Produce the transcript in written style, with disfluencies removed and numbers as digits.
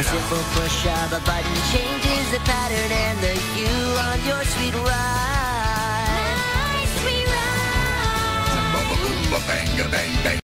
simple push of a button changes the pattern and the hue on your sweet ride. My sweet ride. Bang, bang, bang.